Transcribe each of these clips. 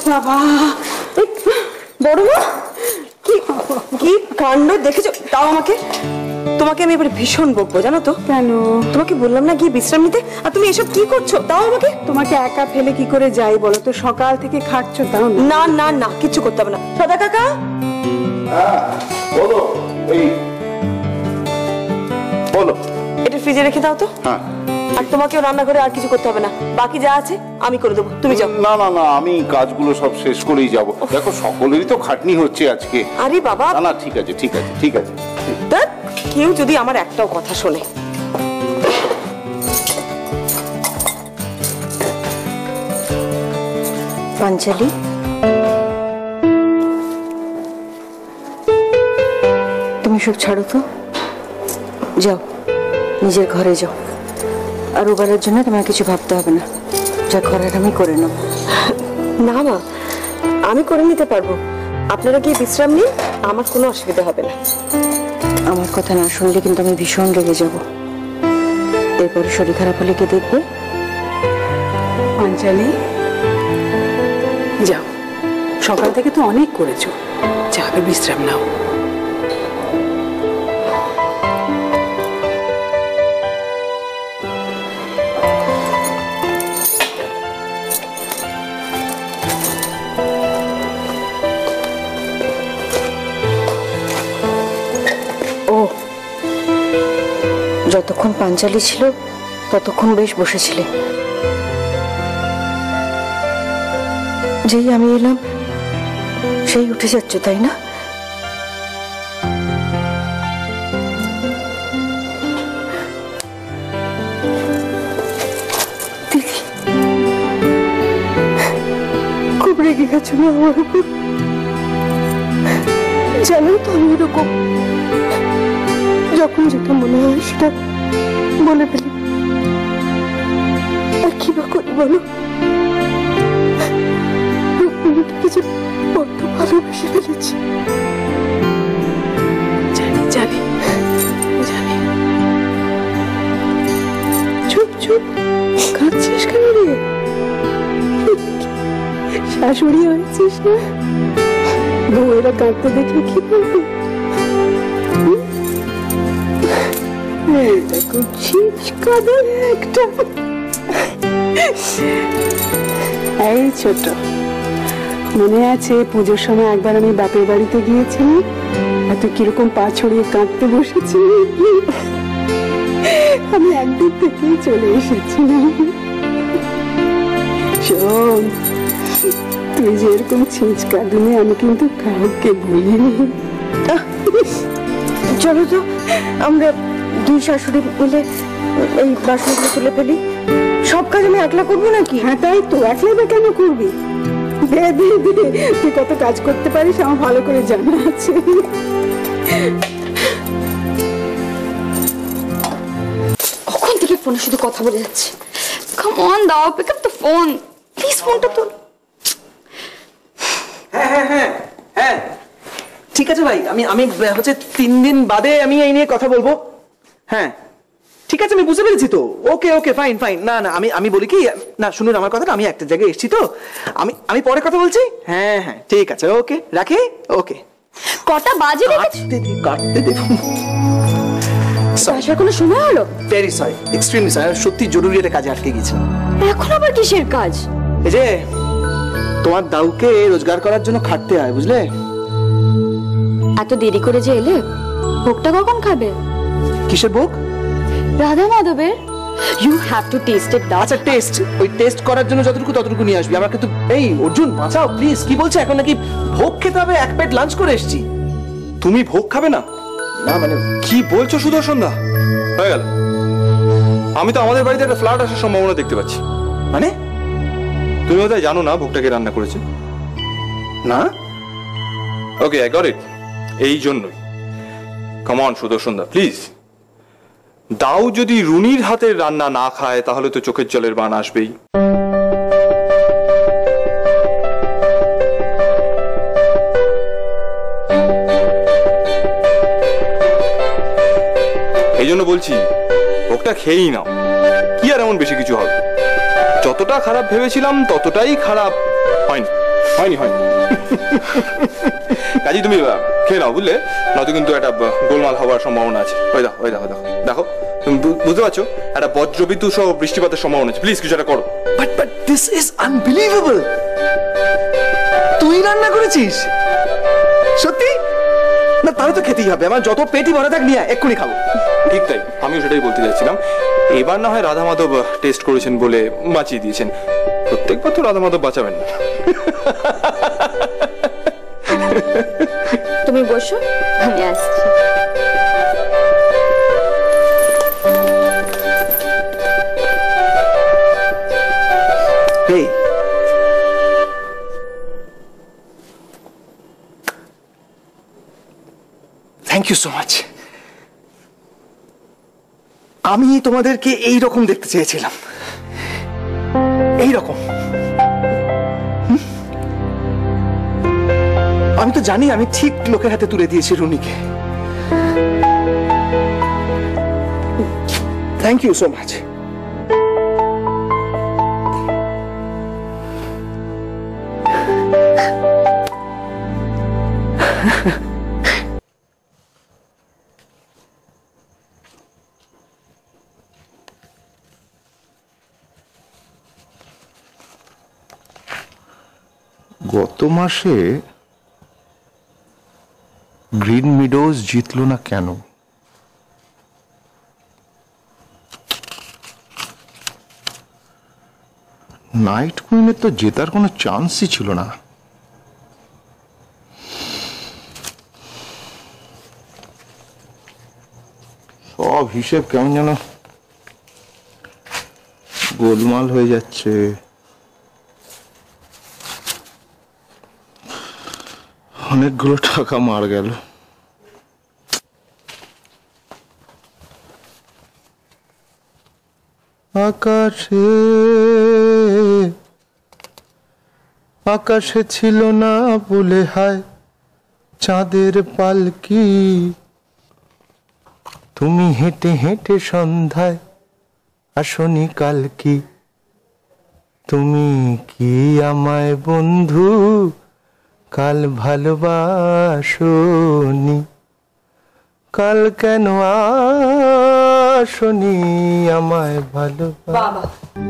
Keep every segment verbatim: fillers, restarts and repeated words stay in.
বাবা বড় মা কি কি কাণ্ড দেখেছো? তাও আমাকে তোমাকে আমি এবারে ভীষণ বকবো জানো তো। কেন? তোমাকে বললাম না গিয়ে বিশ্রাম নিতে, আর তুমি এসব কি করছো? তাও আমাকে তোমাকে একা ফেলে কি করে যাই বলো তো? সকাল থেকে খাটছো তাও না না না কিচ্ছু করতে হবে না। সদা কাকা বলো, এই বলো, এটা ফ্রিজে রেখে দাও তো। হ্যাঁ। আর তোমাকেও রান্নাঘরে আর কিছু করতে হবে না, বাকি যা আছে আমি করে দেবো, তুমি যাও। না না না আমি কাজগুলো সব শেষ করেই যাব। দেখো সকলেরই তো খাটনি হচ্ছে আজকে। আরে বাবা না না ঠিক আছে ঠিক আছে ঠিক আছে। দেখ কেউ যদি আমার একটাও কথা শোনে। পাঞ্চালি তুমি সব ছাড়ো তো, যাও নিজের ঘরে যাও। আর ওবেলার জন্য তোমার কিছু ভাবতে হবে না, যা করার আমি করে নেব। না মা আমি করে নিতে পারবো, আপনারা গিয়ে বিশ্রাম নিন, আমার কোনো অসুবিধা হবে না। আমার কথা না শুনলে কিন্তু আমি ভীষণ রেগে যাব, এরপরে শরীর খারাপ হলে কে দেখবে? পাঞ্চালি যাও, সকাল থেকে তো অনেক করেছো, যাবে বিশ্রাম নাও। যতক্ষণ পাঞ্চালি ছিল ততক্ষণ বেশ বসেছিলে, যেই আমি এলাম সেই উঠে যাচ্ছ তাই না? দিদি খুব রেগে গেছো না আমার উপর? জানো তো আমি এরকম, যখন যেটা মনে হয় সেটা বলে ফেলি, আর কি বা করি বলো? রুক্মিণীটাকে যে বড্ড ভালোবেসে ফেলেছি। জানি জানি জানি। চুপ চুপ কাঁদছিস কেন রে? শাশুড়ি হয়েছিস না, বউয়েরা কাঁদতে দেখলে কি বলবে? একটা এই ছোট মনে আছে পুজোর সময় একবার আমি বাপের বাড়িতে গিয়েছিলাম, আর তুই কিরকম পা ছড়িয়ে কাঁদতে বসেছি? আমি একদিন থেকেই চলে এসেছিলাম। শোন, তুই যে এরকম ছিঁচকা দিনে আমি কিন্তু কাউকে বলিনি। চলো তো আমরা দুই শাশুড়ি মিলে এই বাসনগুলো তুলে ফেলি। সব কাজ আমি একলা করবো নাকি? হ্যাঁ তাই তো, একলাই বা কেন করবি? দে দে দে, তুই কত কাজ করতে পারিস আমার ভালো করে জানা আছে। কখন থেকে ফোনে শুধু কথা বলে যাচ্ছে। কাম অন দাও, pick up the phone please, ফোনটা তো। হ্যাঁ হ্যাঁ হ্যাঁ হ্যাঁ ঠিক আছে ভাই, আমি আমি হচ্ছে তিন দিন বাদে আমি এই নিয়ে কথা বলবো। হ্যাঁ ঠিক আছে, আমি বুঝতে পেরেছি তো। Okay okay fine fine. না না আমি আমি বলি কি, না শুনুন আমার কথাটা, আমি একটা জায়গায় এসেছি তো, আমি আমি পরে কথা বলছি। হ্যাঁ হ্যাঁ ঠিক আছে, ওকে রাখি। ওকে কটা বাজে কাটতে দে কাটতে দে। আসার কোনো সময় হলো? ভেরি সরি, এক্সট্রিমলি সরি, সত্যি জরুরি একটা কাজে আটকে গেছিলাম। এখন আবার কিসের কাজ? এই যে তোমার দাউকে রোজগার করার জন্য খাটতে হয়, বুঝলে? এত দেরি করে যে এলে, ভোগটা কখন খাবে? কিসের ভোগ? রাধা মাধবের। You have to taste it. আচ্ছা টেস্ট, ওই টেস্ট করার জন্য যতটুকু ততটুকু নিয়ে আসবি। আমার কিন্তু এই অর্জুন বাঁচাও প্লিজ। কি বলছে এখন নাকি ভোগ খেতে হবে? এক প্লেট লাঞ্চ করে এসেছি। তুমি ভোগ খাবে না? না মানে কি বলছো সুদর্শন দা? হয়ে গেল, আমি তো আমাদের বাড়িতে একটা ফ্ল্যাট আসার সম্ভাবনা দেখতে পাচ্ছি। মানে তুমি বোধহয় জানো না ভোগটাকে রান্না করেছে। না ওকে আই গট ইট। এই জন্যই come on Sudarshan the please. দাও যদি রুনির হাতের রান্না না খায় তাহলে তো চোখের জলের বান আসবেই। এই জন্য বলছি ভোগটা খেয়েই নাও, কি আর এমন বেশি কিছু হবে? যতটা খারাপ ভেবেছিলাম ততটাই খারাপ হয়নি। হয়নি হয়নি কাজী তুমি আহ, খেয়ে নাও বুঝলে, নয়তো কিন্তু একটা আহ, গোলমাল হওয়ার সম্ভাবনা আছে। ওই দেখো ওই দেখো দেখো দেখো তুমি বু- বুঝতে পারছো একটা বজ্রবিদ্যুৎ সহ বৃষ্টিপাতের সম্ভাবনা আছে। প্লিজ কিছু একটা করো। But but this is unbelievable. তুই রান্না করেছিস সত্যি? না তাহলে তো খেতেই হবে, আমার যত পেটি ভরা থাক নিয়ে আয়, এক্ষুনি খাবো। ঠিক তাই, আমিও সেটাই বলতে চাইছিলাম। এবার না হয় রাধা মাধব টেস্ট করেছেন বলে বাঁচিয়ে দিয়েছেন, প্রত্যেকবার তো রাধা মাধব বাঁচাবেন না। তুমি বসো, আমি আসছি। Hey. Thank you so much. আমি তোমাদেরকে এই রকম দেখতে চেয়েছিলাম, এই রকম। আমি তো জানি আমি ঠিক লোকের হাতে তুলে দিয়েছি রুনিকে। Thank you so much. গত মাসে গ্রিন মিডোজ জিতলো না কেন? নাইট কুইনের তো জেতার কোনো চান্সই ছিল না। সব হিসেব কেমন যেন গোলমাল হয়ে যাচ্ছে। অনেকগুলো টাকা মার গেল। আকাশে আকাশে ছিল না বলে হায় চাঁদের পালকি, তুমি হেঁটে হেঁটে সন্ধ্যায় আসনি কালকি, তুমি কি আমায় বন্ধু কাল ভালোবাসনি, কাল কেন আসনি আমায় ভালোবাস। বাবা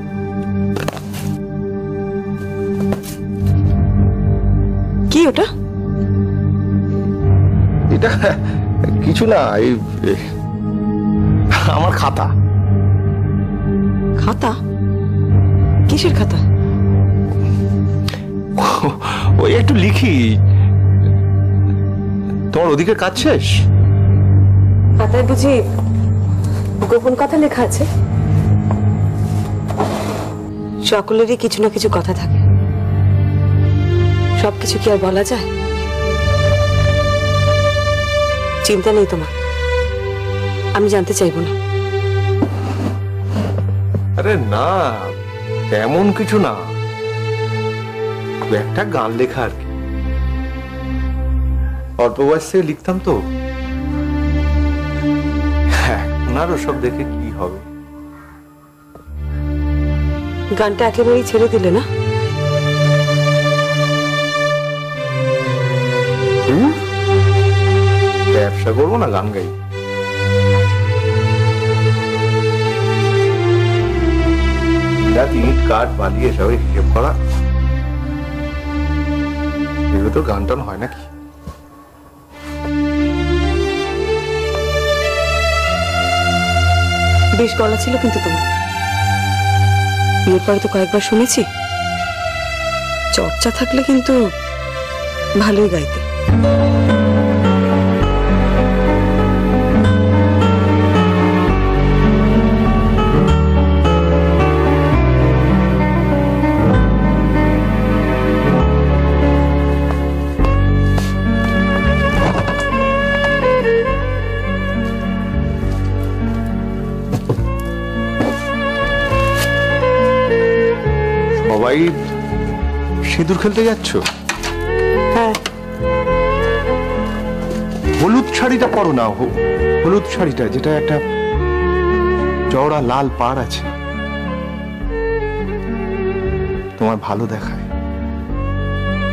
কি ওটা? এটা কিছু না, এই এ, আমার খাতা। খাতা? কিসের খাতা? ওই একটু লিখি। তোমার ওদিকে কাজ শেষ? খাতায় বুঝি গোপন কথা লেখা আছে? সকলেরই কিছু না কিছু কথা থাকে, সবকিছু কি আর বলা যায়? চিন্তা নেই তোমার, আমি জানতে চাইবো না। আরে না, তেমন কিছু না, একটা গান লেখা আর কি। অল্প বয়সে লিখতাম তো, হ্যাঁ ওনার ওসব দেখে কি হবে। গানটা একেবারেই ছেড়ে দিলে না? ব্যবসা করবো না, গান গাই। ইট কাঠ বালি এসবের হিসেব করা, এগুলো তো গান টান হয় নাকি? বেশ গলা ছিল কিন্তু তোমার, বিয়ের পরে তো কয়েকবার শুনেছি। চর্চা থাকলে কিন্তু ভালোই গাইতে। সবাই সিঁদুর খেলতে যাচ্ছ? হ্যাঁ। হলুদ শাড়িটা পরো না, হ- হলুদ শাড়িটা যেটা একটা চওড়া লাল পাড় আছে, তোমার ভালো দেখায়।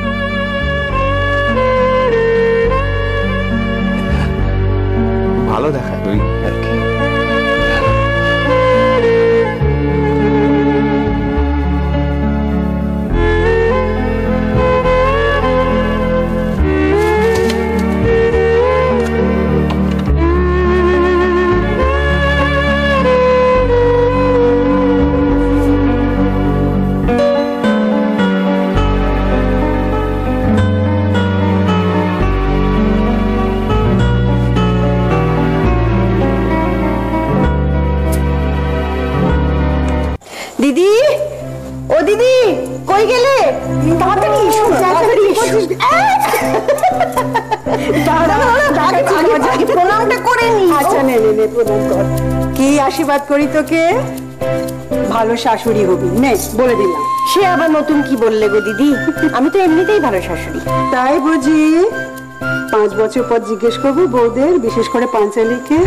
আচ্ছা নে নে নে প্রণাম কর। কি আশীর্বাদ করি তোকে, ভালো শাশুড়ি হবি, নে বলে দিলাম। সে আবার নতুন কি বললে গো দিদি, আমি তো এমনিতেই ভালো শাশুড়ি। তাই বুঝি? পাঁচ বছর পর জিজ্ঞেস করবো বউদের, বিশেষ করে পাঞ্চালীকে।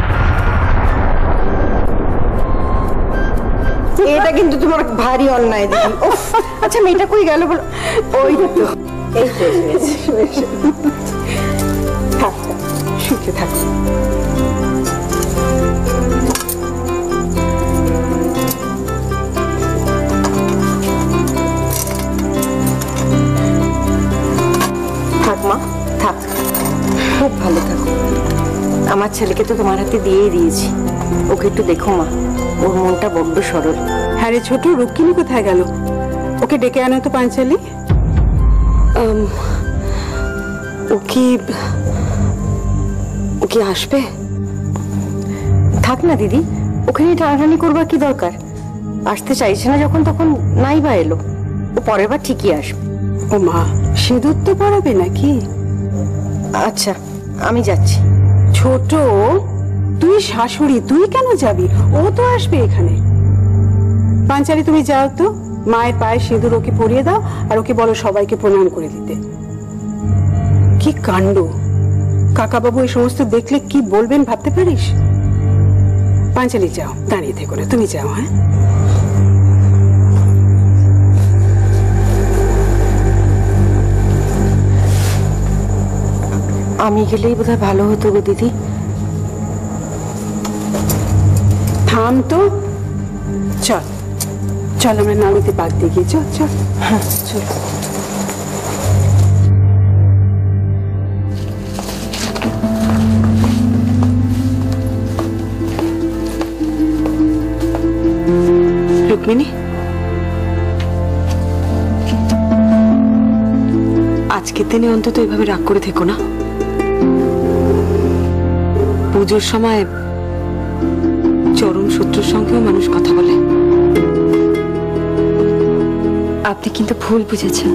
এটা কিন্তু তোমার ভারী অন্যায় দিদি। উফ, আচ্ছা মেয়েটা কই গেল বলো? ওই তো এই তো এসেছে। থাক সুখে থাক। থাক মা থাক, খুব ভালো থাকো। আমার ছেলেকে তো তোমার হাতে দিয়েই দিয়েছি, ওকে একটু দেখো মা, ওর মনটা বড্ড সরল। হ্যাঁ রে ছোট, রুক্মিণী কোথায় গেল? ওকে ডেকে আনো তো পাঞ্চালী। ও কি ও কি আসবে? থাক না দিদি, ওখানে টানাটানি করবার কি দরকার? আসতে চাইছে না যখন, তখন নাই বা এলো, ও পরের বার ঠিকই আসবে। ও মা, সিঁদুর তো পড়াবে নাকি? আচ্ছা আমি যাচ্ছি। ছোট, তুই শাশুড়ি, তুই কেন যাবি? ও তো আসবে এখানে। পাঞ্চালী তুমি যাও তো, মায়ের পায়ে সিঁদুর ওকে পরিয়ে দাও, আর ওকে বলো সবাইকে প্রণাম করে দিতে। কি কাণ্ড! কাকাবাবু এই সমস্ত দেখলে কি বলবেন ভাবতে পারিস? পাঞ্চালী যাও, দাঁড়িয়ে থেকো না, তুমি যাও। হ্যাঁ আমি গেলেই বোধহয় ভালো হতো গো দিদি। থাম তো, চল চল আমরা নাড়িতে পাক দিয়ে গিয়ে চল চল। হ্যাঁ চল। রুক্মিণী, আজকের দিনে অন্তত এভাবে রাগ করে থেকো না। পুজোর সময় চরম শত্রুর সঙ্গেও মানুষ কথা বলে। আপনি কিন্তু ভুল বুঝেছেন,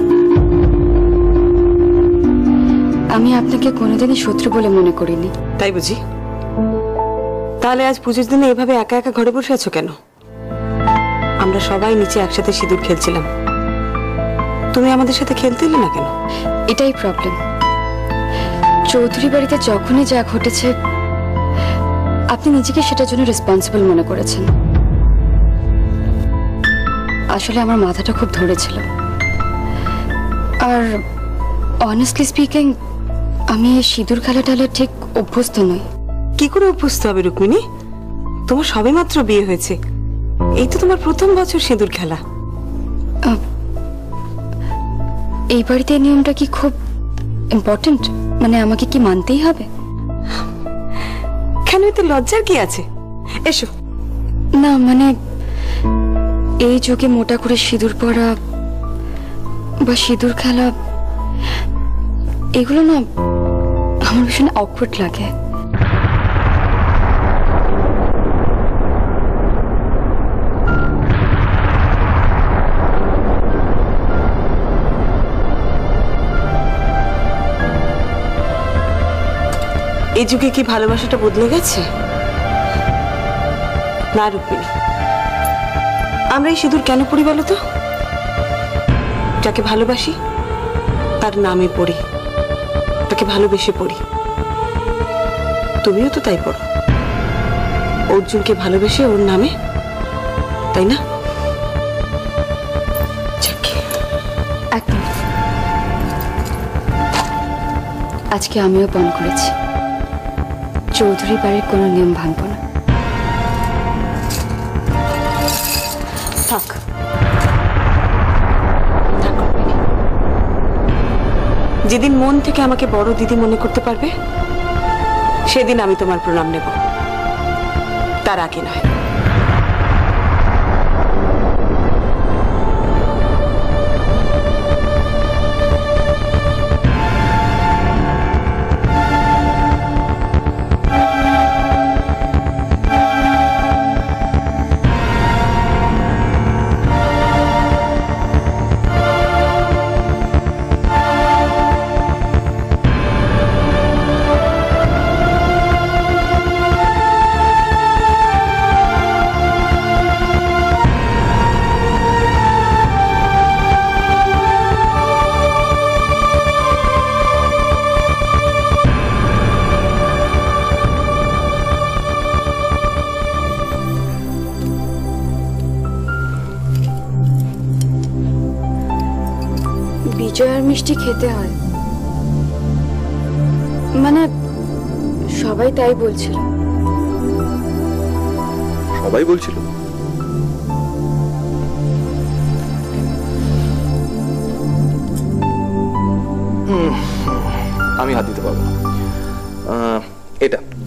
আমি আপনাকে কোনোদিনই শত্রু বলে মনে করিনি। তাই বুঝি? তাহলে আজ পুজোর দিনে এভাবে একা একা ঘরে বসে আছো কেন? আমরা সবাই নিচে একসাথে সিঁদুর খেলছিলাম, তুমি আমাদের সাথে খেলতে এলে না কেন? এটাই প্রবলেম। চৌধুরী বাড়িতে যখনই যা ঘটেছে আপনি নিজেকে সেটার জন্য রেসপন্সিবল মনে করেছেন। আসলে আমার মাথাটা খুব ধরেছিল, আর অনেস্টলি স্পিকিং আমি এই সিঁদুর খেলা টেলা ঠিক অভ্যস্ত নই। কি করে অভ্যস্ত হবে রুক্মিণী? তোমার সবে মাত্র বিয়ে হয়েছে, এই তো তোমার প্রথম বছর সিঁদুর খেলা। এই বাড়িতে এই নিয়মটা কি খুব ইম্পর্টেন্ট? মানে আমাকে কি মানতেই হবে? কেন, এতে লজ্জার কি আছে? এসো। না মানে এই যুগে মোটা করে সিঁদুর পরা বা সিঁদুর খেলা, এগুলো না আমার ভীষণ অকওয়ার্ড লাগে। এই যুগে কি ভালোবাসাটা বদলে গেছে? না রুক্মিণী, আমরা এই সিঁদুর কেন পড়ি বলো তো? যাকে ভালোবাসি তার নামে পড়ি, তাকে ভালোবেসে পড়ি। তুমিও তো তাই পড়ো, অর্জুনকে ভালোবেসে ওর নামে, তাই না? একদম। আজকে আমিও পণ করেছি, চৌধুরী বাড়ির কোনো নিয়ম ভাঙব না। থাক, যেদিন মন থেকে আমাকে বড় দিদি মনে করতে পারবে সেদিন আমি তোমার প্রণাম নেব, তার আগে নয়। মিষ্টি খেতে হয়, মানে সবাই তাই বলছিল। সবাই বলছিল? হুম, আমি হাত দিতে পারবো না। আহ, এটা